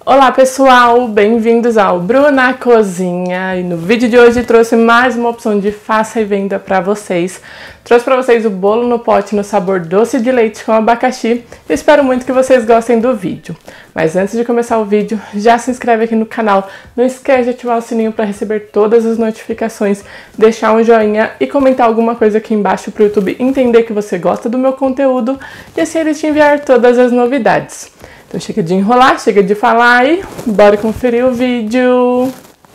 Olá pessoal, bem-vindos ao Bruna Cozinha e no vídeo de hoje trouxe mais uma opção de faça e venda para vocês. Trouxe para vocês o bolo no pote no sabor doce de leite com abacaxi e espero muito que vocês gostem do vídeo. Mas antes de começar o vídeo, já se inscreve aqui no canal, não esquece de ativar o sininho para receber todas as notificações, deixar um joinha e comentar alguma coisa aqui embaixo para o YouTube entender que você gosta do meu conteúdo e assim eles te enviar todas as novidades. Então chega de enrolar, chega de falar e bora conferir o vídeo!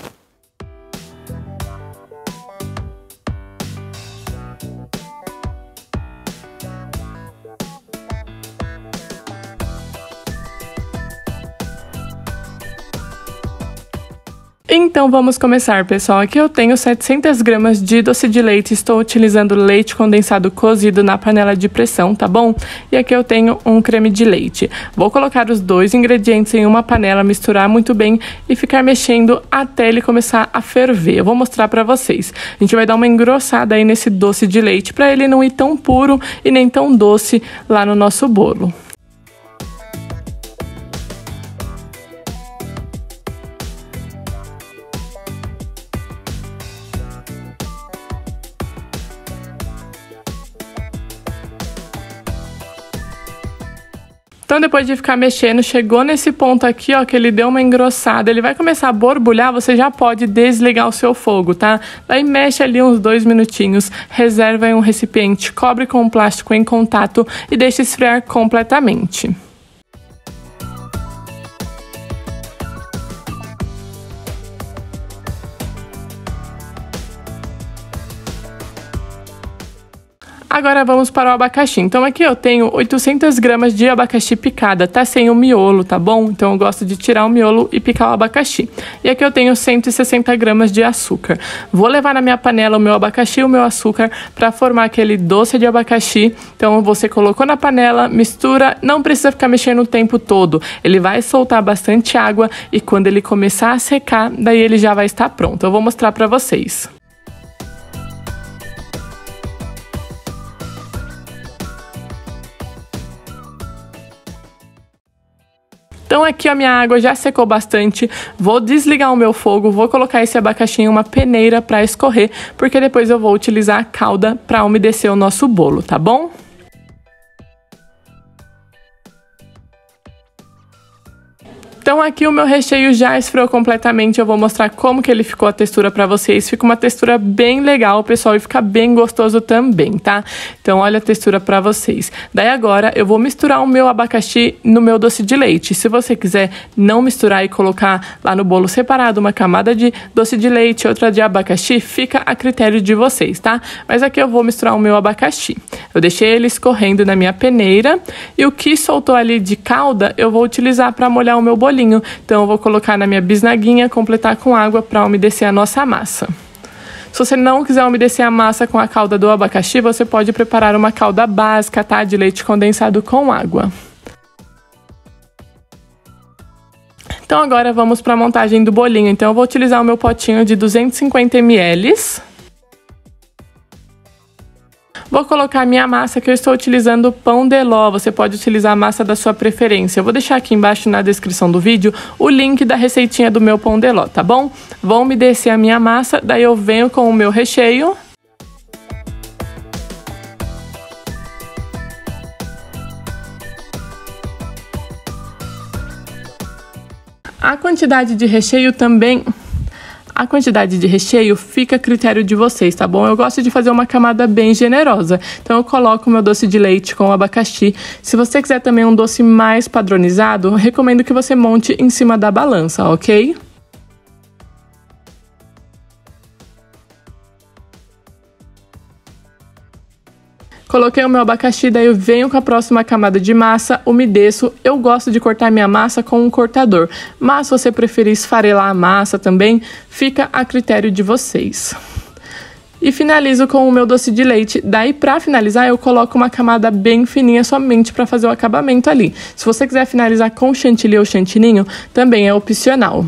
Então vamos começar, pessoal. Aqui eu tenho 700 gramas de doce de leite, estou utilizando leite condensado cozido na panela de pressão, tá bom? E aqui eu tenho um creme de leite. Vou colocar os dois ingredientes em uma panela, misturar muito bem e ficar mexendo até ele começar a ferver. Eu vou mostrar pra vocês. A gente vai dar uma engrossada aí nesse doce de leite pra ele não ir tão puro e nem tão doce lá no nosso bolo. Então, depois de ficar mexendo, chegou nesse ponto aqui, ó, que ele deu uma engrossada, ele vai começar a borbulhar, você já pode desligar o seu fogo, tá? Daí mexe ali uns 2 minutinhos, reserva em um recipiente, cobre com um plástico em contato e deixa esfriar completamente. Agora vamos para o abacaxi. Então aqui eu tenho 800 gramas de abacaxi picada, tá sem o miolo, tá bom? Então eu gosto de tirar o miolo e picar o abacaxi. E aqui eu tenho 160 gramas de açúcar. Vou levar na minha panela o meu abacaxi e o meu açúcar para formar aquele doce de abacaxi. Então você colocou na panela, mistura, não precisa ficar mexendo o tempo todo. Ele vai soltar bastante água e quando ele começar a secar, daí ele já vai estar pronto. Eu vou mostrar para vocês. Então aqui a minha água já secou bastante, vou desligar o meu fogo, vou colocar esse abacaxi em uma peneira para escorrer, porque depois eu vou utilizar a calda para umedecer o nosso bolo, tá bom? Então aqui o meu recheio já esfriou completamente, eu vou mostrar como que ele ficou a textura pra vocês. Fica uma textura bem legal, pessoal, e fica bem gostoso também, tá? Então olha a textura pra vocês. Daí agora eu vou misturar o meu abacaxi no meu doce de leite. Se você quiser não misturar e colocar lá no bolo separado uma camada de doce de leite e outra de abacaxi, fica a critério de vocês, tá? Mas aqui eu vou misturar o meu abacaxi. Eu deixei ele escorrendo na minha peneira e o que soltou ali de calda eu vou utilizar pra molhar o meu bolinho. Então eu vou colocar na minha bisnaguinha, completar com água para umedecer a nossa massa. Se você não quiser umedecer a massa com a calda do abacaxi, você pode preparar uma calda básica, tá? De leite condensado com água. Então agora vamos para a montagem do bolinho. Então eu vou utilizar o meu potinho de 250 ml. Vou colocar a minha massa, que eu estou utilizando pão de ló. Você pode utilizar a massa da sua preferência. Eu vou deixar aqui embaixo na descrição do vídeo o link da receitinha do meu pão de ló, tá bom? Vou umedecer a minha massa, daí eu venho com o meu recheio. A quantidade de recheio fica a critério de vocês, tá bom? Eu gosto de fazer uma camada bem generosa. Então eu coloco o meu doce de leite com abacaxi. Se você quiser também um doce mais padronizado, eu recomendo que você monte em cima da balança, ok? Coloquei o meu abacaxi, daí eu venho com a próxima camada de massa, umedeço. Eu gosto de cortar minha massa com um cortador, mas se você preferir esfarelar a massa também, fica a critério de vocês. E finalizo com o meu doce de leite. Daí, pra finalizar, eu coloco uma camada bem fininha somente pra fazer o acabamento ali. Se você quiser finalizar com chantilly ou chantininho, também é opcional.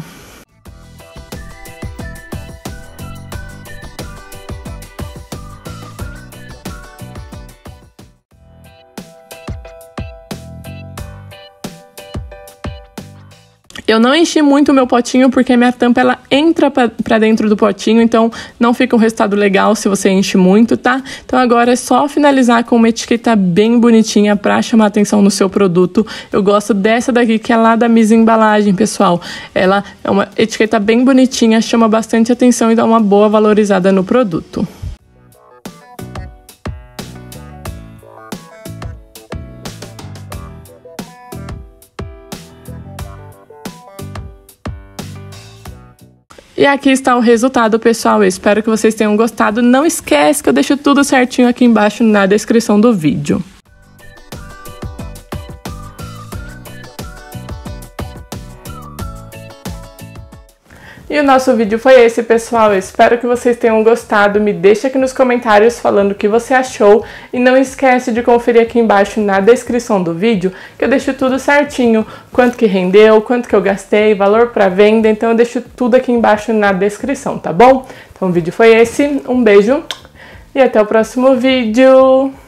Eu não enchi muito o meu potinho porque a minha tampa ela entra pra dentro do potinho, então não fica um resultado legal se você enche muito, tá? Então agora é só finalizar com uma etiqueta bem bonitinha pra chamar atenção no seu produto. Eu gosto dessa daqui que é lá da Miss Embalagem, pessoal. Ela é uma etiqueta bem bonitinha, chama bastante atenção e dá uma boa valorizada no produto. E aqui está o resultado, pessoal. Eu espero que vocês tenham gostado. Não esquece que eu deixo tudo certinho aqui embaixo na descrição do vídeo. E o nosso vídeo foi esse, pessoal. Eu espero que vocês tenham gostado. Me deixa aqui nos comentários falando o que você achou. E não esquece de conferir aqui embaixo na descrição do vídeo, que eu deixo tudo certinho. Quanto que rendeu, quanto que eu gastei, valor para venda. Então eu deixo tudo aqui embaixo na descrição, tá bom? Então o vídeo foi esse. Um beijo e até o próximo vídeo.